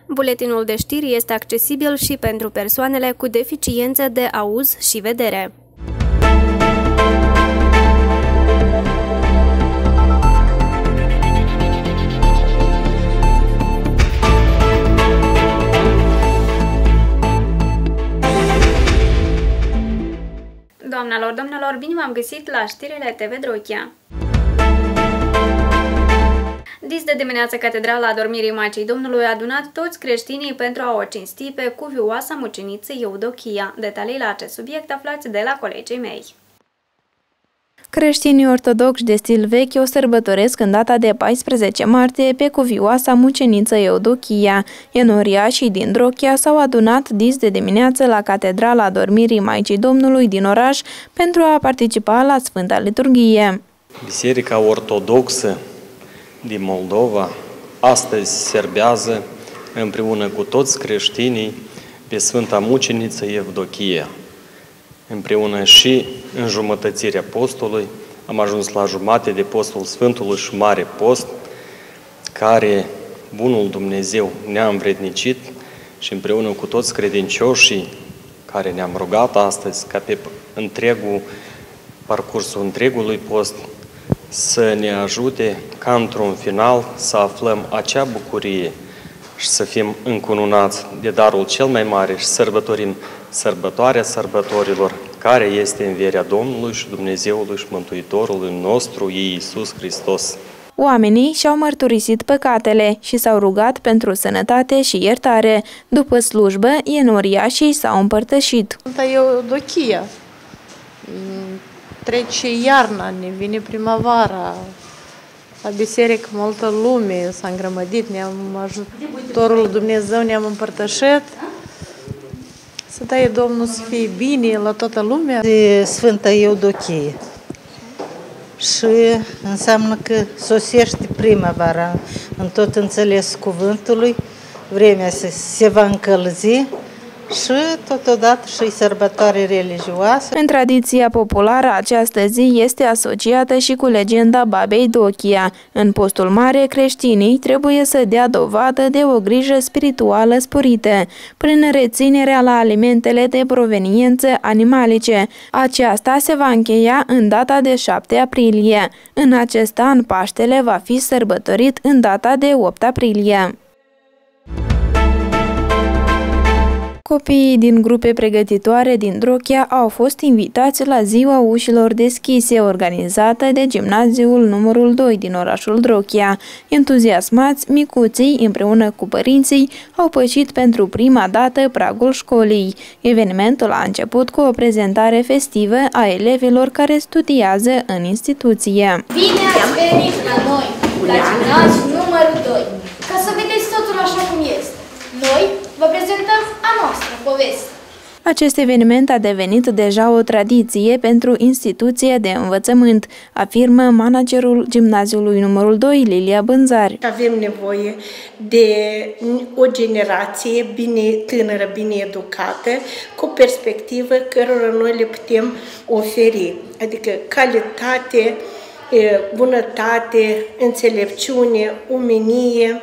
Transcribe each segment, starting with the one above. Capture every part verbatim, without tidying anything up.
Buletinul de știri este accesibil și pentru persoanele cu deficiențe de auz și vedere. Doamnelor, domnilor, bine v-am găsit la știrile T V Drochia. Dis de dimineață, Catedrala Adormirii Maicii Domnului a adunat toți creștinii pentru a o cinsti pe cuvioasa muceniță Eudochia. Detalii la acest subiect aflați de la colegii mei. Creștinii ortodoxi de stil vechi o sărbătoresc în data de paisprezece martie pe cuvioasa muceniță Eudochia. Enoriașii din Drochia s-au adunat dis de dimineață la Catedrala Adormirii Maicii Domnului din oraș pentru a participa la Sfânta Liturghie. Biserica Ortodoxă din Moldova astăzi serbează împreună cu toți creștinii pe Sfânta Muceniță Eudochia. Împreună și în jumătățirea postului am ajuns la jumate de postul Sfântului și Mare Post, care Bunul Dumnezeu ne-a învrednicit și împreună cu toți credincioșii care ne-am rugat astăzi ca pe întregul parcursul întregului post să ne ajute ca într-un final să aflăm acea bucurie și să fim încununați de darul cel mai mare și sărbătorim sărbătoarea sărbătorilor, care este învierea Domnului și Dumnezeului și Mântuitorului nostru, Iisus Hristos. Oamenii și-au mărturisit păcatele și s-au rugat pentru sănătate și iertare. După slujbă, enoriașii s-au împărtășit. Sfânta Eudochia. Trece iarna, ne vine primăvara. La biserică multă lume s-a îngrămădit, ne-am ajutorul Dumnezeu, ne-am împărtășit. Să dai Domnul să fie bine la toată lumea. De Sfânta Eudochie. Și înseamnă că sosește primăvara în tot înțeles cuvântului, vremea se, se va încălzi și totodată și sărbătoare religioasă. În tradiția populară, această zi este asociată și cu legenda babei Dochia. În postul mare, creștinii trebuie să dea dovadă de o grijă spirituală sporită, prin reținerea la alimentele de proveniență animalice. Aceasta se va încheia în data de șapte aprilie. În acest an, Paștele va fi sărbătorit în data de opt aprilie. Copiii din grupe pregătitoare din Drochia au fost invitați la Ziua Ușilor Deschise, organizată de Gimnaziul numărul doi din orașul Drochia. Entuziasmați, micuții, împreună cu părinții, au pășit pentru prima dată pragul școlii. Evenimentul a început cu o prezentare festivă a elevilor care studiază în instituție. Bine ați venit la noi, la Gimnaziul numărul doi, ca să vedeți totul așa cum este. Noi vă prezentăm a noastră poveste. Acest eveniment a devenit deja o tradiție pentru instituția de învățământ, afirmă managerul Gimnaziului numărul doi, Lilia Bânzari. Avem nevoie de o generație bine tânără, bine educată, cu perspectivă cărora noi le putem oferi, adică calitate, bunătate, înțelepciune, umenie.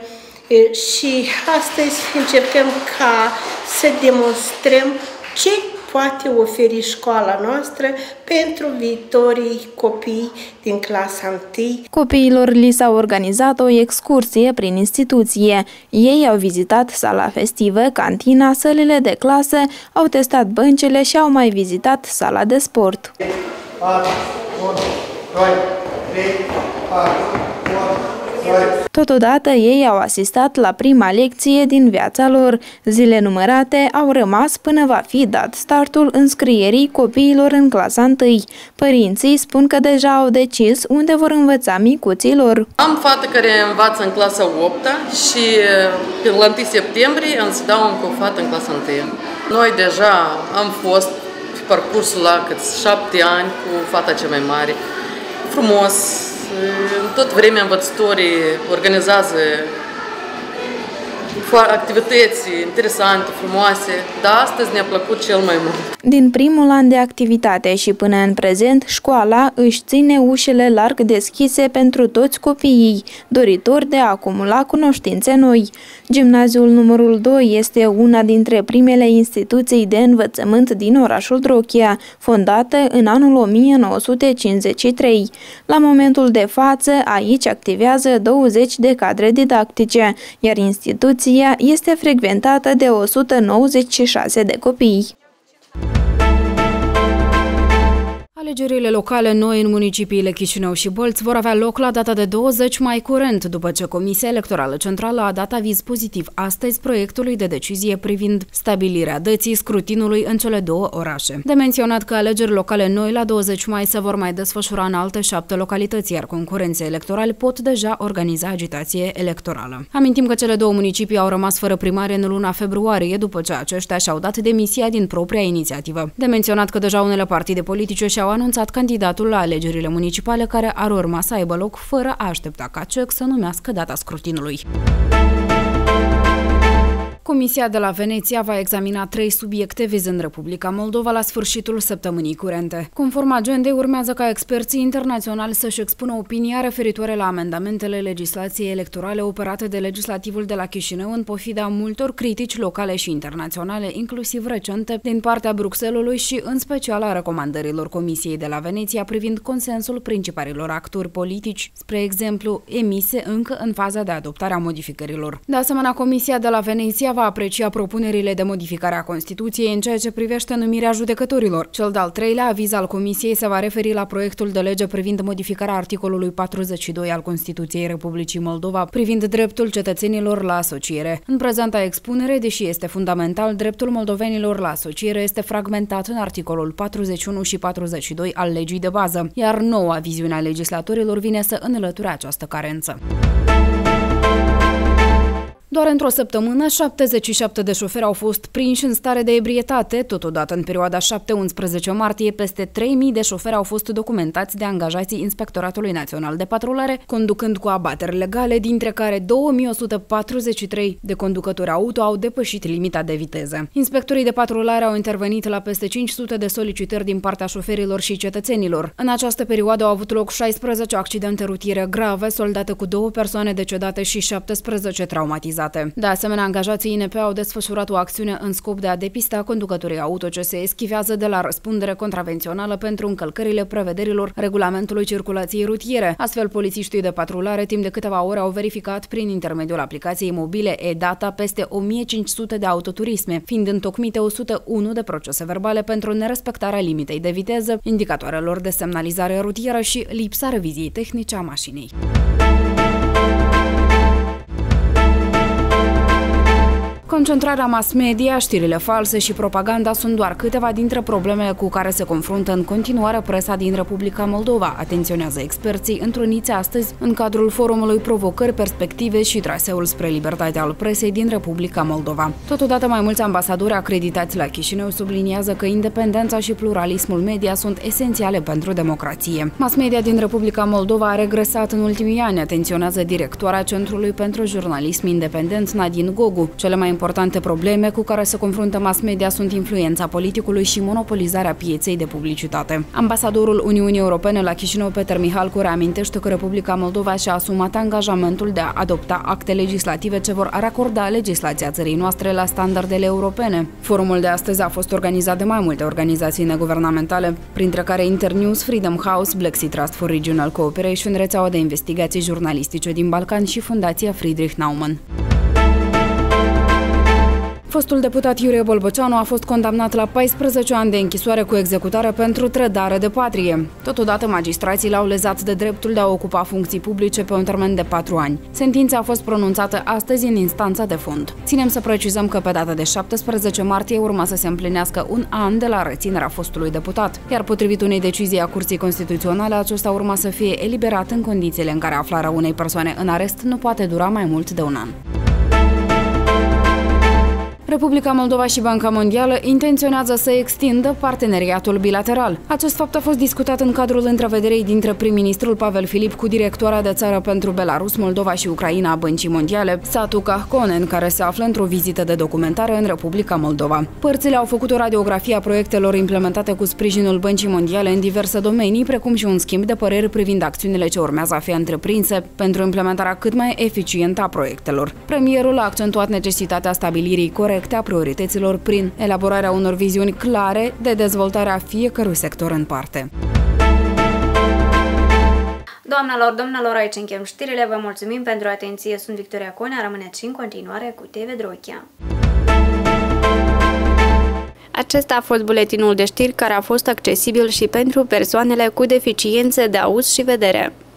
Și astăzi încercăm ca să demonstrăm ce poate oferi școala noastră pentru viitorii copii din clasa întâi. Copiilor li s-a organizat o excursie prin instituție. Ei au vizitat sala festivă, cantina, sălile de clasă, au testat băncile și au mai vizitat sala de sport. patru, unu, doi, trei, patru, unu. Totodată, ei au asistat la prima lecție din viața lor. Zile numărate au rămas până va fi dat startul înscrierii copiilor în clasa întâi. Părinții spun că deja au decis unde vor învăța micuții lor. Am fată care învață în clasa opta și la întâi septembrie am să dau încă o fată în clasa întâi. Noi deja am fost pe parcursul la cât șapte ani cu fata cea mai mare. Frumos! Tot vremea învățătorii organizează activități interesante, frumoase, dar astăzi ne-a plăcut cel mai mult. Din primul an de activitate și până în prezent, școala își ține ușile larg deschise pentru toți copiii, doritori de a acumula cunoștințe noi. Gimnaziul numărul doi este una dintre primele instituții de învățământ din orașul Drochia, fondată în anul o mie nouă sute cincizeci și trei. La momentul de față, aici activează douăzeci de cadre didactice, iar instituția este frecventată de o sută nouăzeci și șase de copii. Alegerile locale noi în municipiile Chișinău și Bălți vor avea loc la data de douăzeci mai curent, după ce Comisia Electorală Centrală a dat aviz pozitiv astăzi proiectului de decizie privind stabilirea dății scrutinului în cele două orașe. De menționat că alegeri locale noi la douăzeci mai se vor mai desfășura în alte șapte localități, iar concurenții electorali pot deja organiza agitație electorală. Amintim că cele două municipii au rămas fără primare în luna februarie, după ce aceștia și-au dat demisia din propria inițiativă. De menționat că deja unele partide politice și-au anunțat candidatul la alegerile municipale care ar urma să aibă loc fără a aștepta ca C E C să numească data scrutinului. Comisia de la Veneția va examina trei subiecte vizând Republica Moldova la sfârșitul săptămânii curente. Conform agendei, urmează ca experții internaționali să-și expună opinia referitoare la amendamentele legislației electorale operate de legislativul de la Chișinău în pofida multor critici locale și internaționale, inclusiv recente, din partea Bruxellesului și în special a recomandărilor Comisiei de la Veneția privind consensul principalilor actori politici, spre exemplu, emise încă în faza de adoptare a modificărilor. De asemenea, Comisia de la Veneția va aprecia propunerile de modificare a Constituției în ceea ce privește numirea judecătorilor. Cel de-al treilea aviz al Comisiei se va referi la proiectul de lege privind modificarea articolului patruzeci și doi al Constituției Republicii Moldova privind dreptul cetățenilor la asociere. În prezenta expunere, deși este fundamental, dreptul moldovenilor la asociere este fragmentat în articolul patruzeci și unu și patruzeci și doi al legii de bază, iar noua viziune a legislatorilor vine să înlăture această carență. Doar într-o săptămână, șaptezeci și șapte de șoferi au fost prinși în stare de ebrietate. Totodată, în perioada șapte unsprezece martie, peste trei mii de șoferi au fost documentați de angajații Inspectoratului Național de Patrulare, conducând cu abateri legale, dintre care două mii o sută patruzeci și trei de conducători auto au depășit limita de viteză. Inspectorii de patrulare au intervenit la peste cinci sute de solicitări din partea șoferilor și cetățenilor. În această perioadă au avut loc șaisprezece accidente rutiere grave, soldate cu două persoane decedate și șaptesprezece traumatizate. De asemenea, angajații I N P au desfășurat o acțiune în scop de a depista conducătorii auto ce se eschivează de la răspundere contravențională pentru încălcările prevederilor regulamentului circulației rutiere. Astfel, polițiștii de patrulare timp de câteva ore au verificat prin intermediul aplicației mobile e-Data peste o mie cinci sute de autoturisme, fiind întocmite o sută unu de procese verbale pentru nerespectarea limitei de viteză, indicatoarelor de semnalizare rutieră și lipsa reviziei tehnice a mașinii. Concentrarea mass media, știrile false și propaganda sunt doar câteva dintre problemele cu care se confruntă în continuare presa din Republica Moldova, atenționează experții întruniți astăzi în cadrul forumului Provocări, Perspective și Traseul spre libertatea al presei din Republica Moldova. Totodată, mai mulți ambasadori acreditați la Chișinău subliniază că independența și pluralismul media sunt esențiale pentru democrație. Mass media din Republica Moldova a regresat în ultimii ani, atenționează directoarea Centrului pentru Jurnalism Independent Nadine Gogu. Cele mai importante probleme cu care se confruntă mass media sunt influența politicului și monopolizarea pieței de publicitate. Ambasadorul Uniunii Europene la Chișinău, Peter Mihalcu, reamintește că Republica Moldova și-a asumat angajamentul de a adopta acte legislative ce vor racorda legislația țării noastre la standardele europene. Forumul de astăzi a fost organizat de mai multe organizații neguvernamentale, printre care Internews, Freedom House, Black Sea Trust for Regional Cooperation, rețeaua de investigații jurnalistice din Balcan și Fundația Friedrich Naumann. Fostul deputat Iurie Bolbăceanu a fost condamnat la paisprezece ani de închisoare cu executare pentru trădare de patrie. Totodată, magistrații l-au lezat de dreptul de a ocupa funcții publice pe un termen de patru ani. Sentința a fost pronunțată astăzi în instanța de fond. Ținem să precizăm că pe data de șaptesprezece martie urma să se împlinească un an de la reținerea fostului deputat, iar potrivit unei decizii a Curții Constituționale, acesta urma să fie eliberat în condițiile în care aflarea unei persoane în arest nu poate dura mai mult de un an. Republica Moldova și Banca Mondială intenționează să extindă parteneriatul bilateral. Acest fapt a fost discutat în cadrul întrevederei dintre prim-ministrul Pavel Filip cu directoarea de țară pentru Belarus, Moldova și Ucraina a Băncii Mondiale, Satu Kahkonen, care se află într-o vizită de documentare în Republica Moldova. Părțile au făcut o radiografie a proiectelor implementate cu sprijinul Băncii Mondiale în diverse domenii, precum și un schimb de păreri privind acțiunile ce urmează a fi întreprinse pentru implementarea cât mai eficientă a proiectelor. Premierul a accentuat necesitatea stabilirii corecte a priorităților prin elaborarea unor viziuni clare de dezvoltare a fiecărui sector în parte. Doamnelor, domnilor, aici încheiem știrile. Vă mulțumim pentru atenție. Sunt Victoria Conea. Rămâneți și în continuare cu T V Drochia. Acesta a fost buletinul de știri care a fost accesibil și pentru persoanele cu deficiențe de auz și vedere.